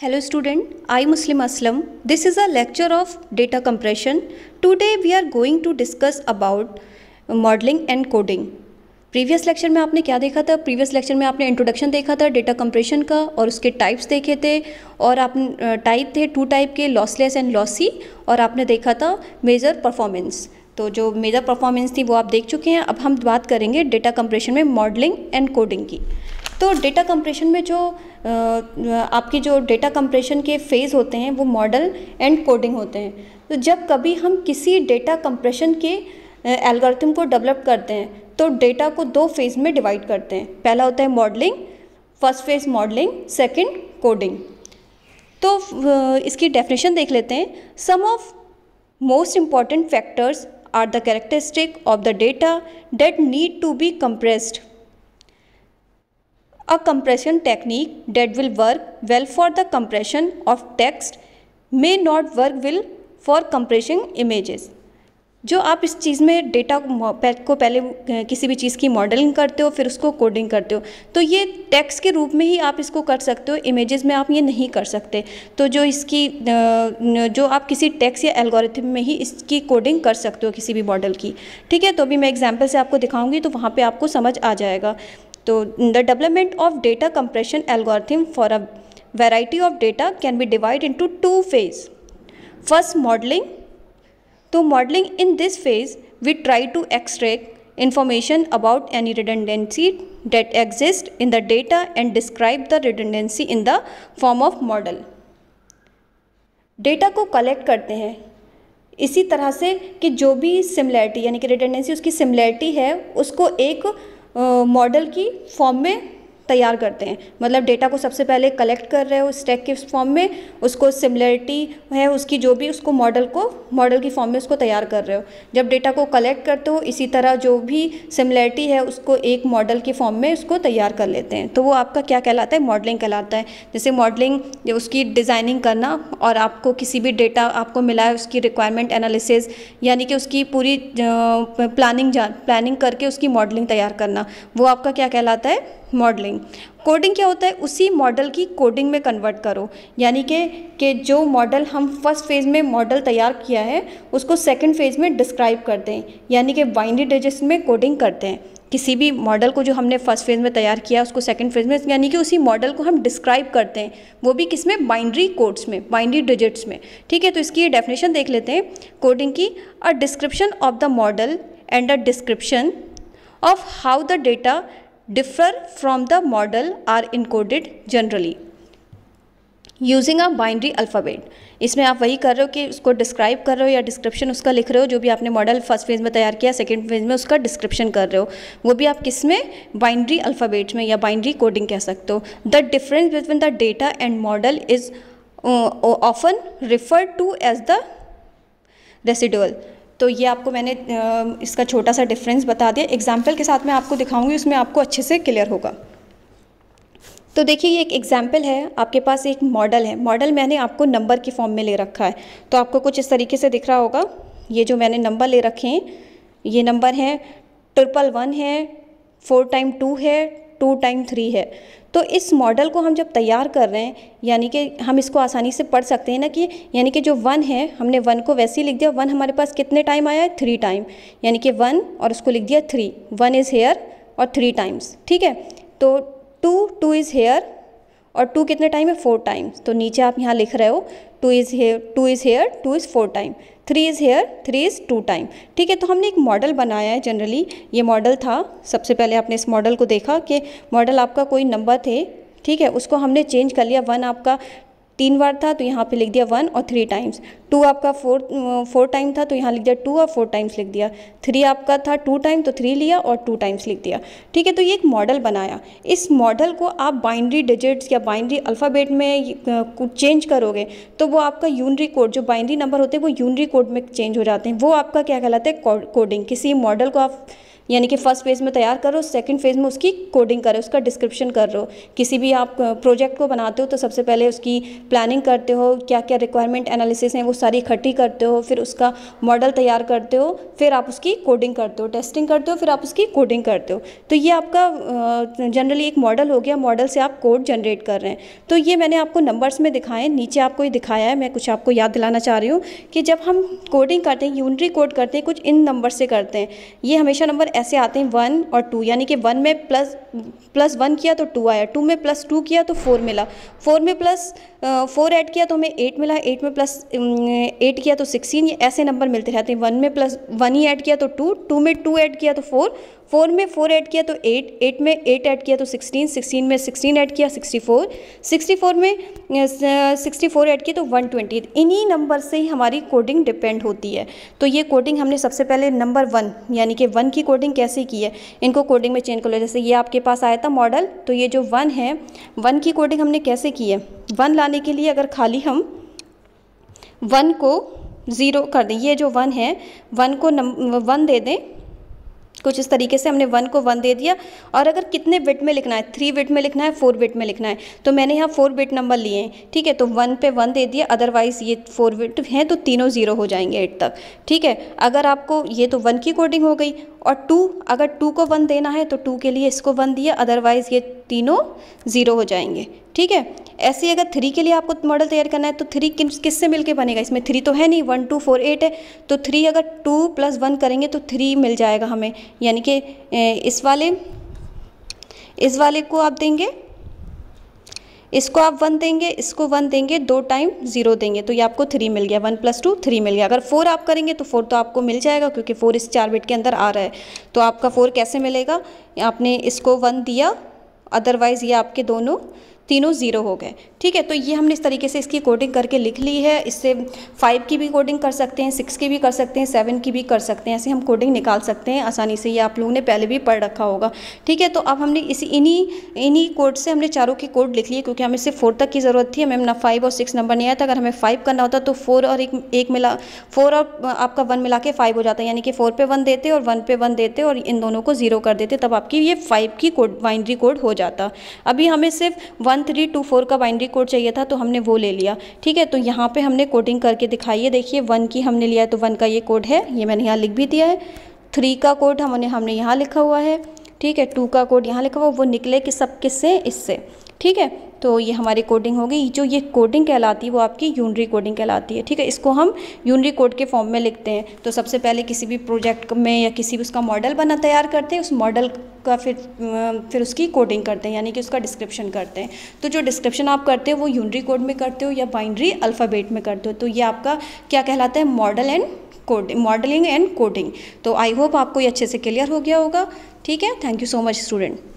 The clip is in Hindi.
Hello student, I Muslim Aslam. This is a lecture of data compression. Today we are going to discuss about modeling and coding. Previous lecture में आपने क्या देखा था? प्रीवियस लेक्चर में आपने इंट्रोडक्शन देखा था डेटा कंप्रेशन का और उसके टाइप्स देखे थे और आपने टाइप थे 2 टाइप के, लॉसलेस एंड लॉसी, और आपने देखा था मेजर परफॉर्मेंस। तो जो मेजर परफॉर्मेंस थी वो आप देख चुके हैं। अब हम बात करेंगे डेटा कंप्रेशन में मॉडलिंग एंड कोडिंग की। तो डेटा कंप्रेशन में जो आपकी जो डेटा कंप्रेशन के फेज़ होते हैं वो मॉडल एंड कोडिंग होते हैं। तो जब कभी हम किसी डेटा कंप्रेशन के एल्गोरिथम को डेवलप करते हैं तो डेटा को 2 फेज़ में डिवाइड करते हैं। पहला होता है modelling, first phase modelling, second coding. तो इसकी डेफिनेशन देख लेते हैं। Some of most important factors are the characteristic of the data that need to be compressed. A compression technique that will work well for the compression of text may not work well for compressing images। जो आप इस चीज़ में डेटा को पहले किसी भी चीज़ की मॉडलिंग करते हो फिर उसको कोडिंग करते हो, तो ये टेक्स्ट के रूप में ही आप इसको कर सकते हो, इमेजेस में आप ये नहीं कर सकते। तो जो इसकी जो आप किसी टेक्स्ट या एल्गोरिथम में ही इसकी कोडिंग कर सकते हो किसी भी मॉडल की। ठीक है, तो अभी मैं एग्जांपल से आपको दिखाऊंगी तो वहाँ पे आपको समझ आ जाएगा। तो the development of data compression algorithm for a variety of data can be divide into 2 phase. First modelling. तो modelling in this phase we try to extract information about any redundancy that exist in the data and describe the redundancy in the form of model. Data को कलेक्ट करते हैं इसी तरह से कि जो भी सिमिलैरिटी यानी कि रिडंडेंसी उसकी सिमिलैरिटी है उसको एक मॉडल की फॉर्म में तैयार करते हैं। मतलब डेटा को सबसे पहले कलेक्ट कर रहे हो स्टैक के फॉर्म में, उसको सिमिलरिटी है उसकी जो भी उसको मॉडल की फॉर्म में उसको तैयार कर रहे हो। जब डेटा को कलेक्ट करते हो इसी तरह जो भी सिमिलरिटी है उसको एक मॉडल की फॉर्म में उसको तैयार कर लेते हैं। तो वो आपका क्या कहलाता है? मॉडलिंग कहलाता है। जैसे मॉडलिंग उसकी डिज़ाइनिंग करना और आपको किसी भी डेटा आपको मिला है उसकी रिक्वायरमेंट एनालिसिस यानी कि उसकी पूरी प्लानिंग करके उसकी मॉडलिंग तैयार करना, वो आपका क्या कहलाता है? मॉडलिंग। कोडिंग क्या होता है? उसी मॉडल की कोडिंग में कन्वर्ट करो, यानी कि जो मॉडल हम फर्स्ट फेज़ में मॉडल तैयार किया है उसको सेकंड फेज़ में डिस्क्राइब करते हैं, यानी कि बाइनरी डिजिट्स में कोडिंग करते हैं। किसी भी मॉडल को जो हमने फर्स्ट फेज़ में तैयार किया उसको सेकंड फेज़ में, यानी कि उसी मॉडल को हम डिस्क्राइब करते हैं, वो भी किसमें? बाइनरी कोड्स में, बाइनरी डिजिट्स में। ठीक है, तो इसकी डेफिनेशन देख लेते हैं कोडिंग की। A description of the model and a description of how the data differ from the model are encoded generally using a binary alphabet। इसमें आप वही कर रहे हो कि उसको डिस्क्राइब कर रहे हो या डिस्क्रिप्शन उसका लिख रहे हो, जो भी आपने मॉडल फर्स्ट फेज़ में तैयार किया सेकंड फेज़ में उसका डिस्क्रिप्शन कर रहे हो, वो भी आप किस में? बाइनरी अल्फ़ाबेट में या बाइनरी कोडिंग कह सकते हो। The difference between the data and model is often referred to as the residual. तो ये आपको मैंने इसका छोटा सा डिफरेंस बता दिया, एग्जाम्पल के साथ मैं आपको दिखाऊंगी, उसमें आपको अच्छे से क्लियर होगा। तो देखिए ये एक एग्जाम्पल है, आपके पास एक मॉडल है, मॉडल मैंने आपको नंबर की फॉर्म में ले रखा है। तो आपको कुछ इस तरीके से दिख रहा होगा, ये जो मैंने नंबर ले रखे हैं ये नंबर हैं 111 है, 4 टाइम 2 है, 2 टाइम 3 है। तो इस मॉडल को हम जब तैयार कर रहे हैं यानी कि हम इसको आसानी से पढ़ सकते हैं ना कि यानी कि जो 1 है हमने 1 को वैसे ही लिख दिया। 1 हमारे पास कितने टाइम आया है? 3 टाइम, यानी कि 1 और उसको लिख दिया 3, 1 इज़ हेयर और 3 टाइम्स। ठीक है, तो 2 इज़ हेयर और 2 कितने टाइम है? 4 टाइम्स। तो नीचे आप यहाँ लिख रहे हो 2 is here, 2 is 4 time, 3 is here, 3 is 2 time. ठीक है, तो हमने एक मॉडल बनाया है। जनरली ये मॉडल था, सबसे पहले आपने इस मॉडल को देखा कि मॉडल आपका कोई नंबर थे, ठीक है, उसको हमने चेंज कर लिया। 1 आपका 3 बार था तो यहाँ पे लिख दिया 1 और 3 टाइम्स। 2 आपका 4 टाइम था तो यहाँ लिख दिया 2 और 4 टाइम्स लिख दिया। 3 आपका था 2 टाइम तो 3 लिया और 2 टाइम्स लिख दिया। ठीक है, तो ये एक मॉडल बनाया। इस मॉडल को आप बाइनरी डिजिट्स या बाइनरी अल्फ़ाबेट में चेंज करोगे तो वो आपका यूनरी कोड, जो बाइनरी नंबर होते हैं वो यूनरी कोड में चेंज हो जाते हैं। वो आपका क्या कहलाता है? कोडिंग। किसी मॉडल को आप यानी कि फर्स्ट फेज़ में तैयार करो, सेकंड फेज़ में उसकी कोडिंग करो, उसका डिस्क्रिप्शन कर रहे हो। किसी भी आप प्रोजेक्ट को बनाते हो तो सबसे पहले उसकी प्लानिंग करते हो, क्या क्या रिक्वायरमेंट एनालिसिस हैं वो सारी इकट्ठी करते हो, फिर उसका मॉडल तैयार करते हो, फिर आप उसकी कोडिंग करते हो, टेस्टिंग करते हो, फिर आप उसकी कोडिंग करते हो। तो ये आपका जनरली एक मॉडल हो गया, मॉडल से आप कोड जनरेट कर रहे हैं। तो ये मैंने आपको नंबर्स में दिखाए, नीचे आपको ये दिखाया है, मैं कुछ आपको याद दिलाना चाह रही हूँ कि जब हम कोडिंग करते हैं, यूनिटरी कोड करते हैं, कुछ इन नंबर से करते हैं। ये हमेशा नंबर ऐसे आते हैं 1 और 2, यानी कि 1 में प्लस 1 किया तो 2 आया, 2 में प्लस 2 किया तो 4 मिला, 4 में प्लस 4 ऐड किया तो हमें 8 मिला, 8 में प्लस 8 किया तो 16। ये ऐसे नंबर मिलते रहते हैं। 1 में प्लस 1 ही ऐड किया तो 2, 2 में 2 ऐड किया तो 4, 4 में 4 ऐड किया तो 8, 8 में 8 ऐड किया तो 16, 16 में 16 ऐड किया 64, 64 में 64 ऐड किया तो 120। इन्हीं नंबर से ही हमारी कोडिंग डिपेंड होती है। तो ये कोडिंग हमने सबसे पहले नंबर 1 यानी कि 1 की कोडिंग कैसे की है, इनको कोडिंग में चेंज कर लो। जैसे ये आपके पास आया था मॉडल, तो ये जो 1 है, 1 की कोडिंग हमने कैसे की है। 1 लाने के लिए अगर खाली हम 1 को 0 कर दें, ये जो 1 है 1 को 1 दे दें, कुछ इस तरीके से हमने 1 को 1 दे दिया। और अगर कितने बिट में लिखना है, 3 बिट में लिखना है, 4 बिट में लिखना है, तो मैंने यहाँ 4 बिट नंबर लिए हैं, ठीक है। तो 1 पे 1 दे दिया, अदरवाइज़ ये 4 बिट हैं तो तीनों 0 हो जाएंगे 8 तक, ठीक है। अगर आपको ये तो 1 की कोडिंग हो गई। और 2, अगर 2 को 1 देना है तो 2 के लिए इसको 1 दिया, अदरवाइज़ ये तीनों 0 हो जाएंगे, ठीक है। ऐसे ही अगर 3 के लिए आपको मॉडल तैयार करना है तो 3 किससे मिलके बनेगा, इसमें 3 तो है नहीं, 1 2 4 8 है, तो 3 अगर 2 + 1 करेंगे तो 3 मिल जाएगा हमें। यानी कि इस वाले को आप देंगे, इसको आप 1 देंगे, इसको 1 देंगे, 2 टाइम 0 देंगे, तो ये आपको 3 मिल गया। 1 + 2 3 मिल गया। अगर 4 आप करेंगे तो 4 तो आपको मिल जाएगा, क्योंकि 4 इस 4 बिट के अंदर आ रहा है। तो आपका 4 कैसे मिलेगा, आपने इसको 1 दिया, अदरवाइज़ ये आपके तीनों 0 हो गए, ठीक है। तो ये हमने इस तरीके से इसकी कोडिंग करके लिख ली है। इससे 5 की भी कोडिंग कर सकते हैं, 6 की भी कर सकते हैं, 7 की भी कर सकते हैं। ऐसे हम कोडिंग निकाल सकते हैं आसानी से, ये आप लोगों ने पहले भी पढ़ रखा होगा, ठीक है। तो अब हमने इन्हीं कोड से हमने चारों की कोड लिख लिए, क्योंकि हमें सिर्फ 4 तक की ज़रूरत थी, हमें ना 5 और 6 नंबर नहीं आया था। अगर हमें 5 करना होता तो 4 और 1 मिला, 4 और आपका 1 मिला के 5 हो जाता, यानी कि 4 पे 1 देते और 1 पे 1 देते और इन दोनों को 0 कर देते, तब आपकी ये 5 की कोड बाइनरी कोड हो जाता। अभी हमें सिर्फ 1 3 2 4 का बाइनरी कोड चाहिए था, तो हमने वो ले लिया, ठीक है। तो यहाँ पे हमने कोडिंग करके दिखाई है, देखिए 1 की हमने लिया है तो 1 का ये कोड है, ये मैंने यहाँ लिख भी दिया है। 3 का कोड हमने यहाँ लिखा हुआ है, ठीक है। 2 का कोड यहाँ लिखा हुआ, वो निकले कि सब किससे, इससे, ठीक है। तो ये हमारी कोडिंग हो गई। जो ये कोडिंग कहलाती है वो आपकी यूनरी कोडिंग कहलाती है, ठीक है। इसको हम यूनरी कोड के फॉर्म में लिखते हैं। तो सबसे पहले किसी भी प्रोजेक्ट में या किसी भी उसका मॉडल तैयार करते हैं, उस मॉडल का फिर उसकी कोडिंग करते हैं, यानी कि उसका डिस्क्रिप्शन करते हैं। तो जो डिस्क्रिप्शन आप करते हो वो यूनरी कोड में करते हो या बाइनरी अल्फ़ाबेट में करते हो। तो ये आपका क्या कहलाता है, मॉडलिंग एंड कोडिंग। तो आई होप आपको ये अच्छे से क्लियर हो गया होगा, ठीक है। Thank you so much student.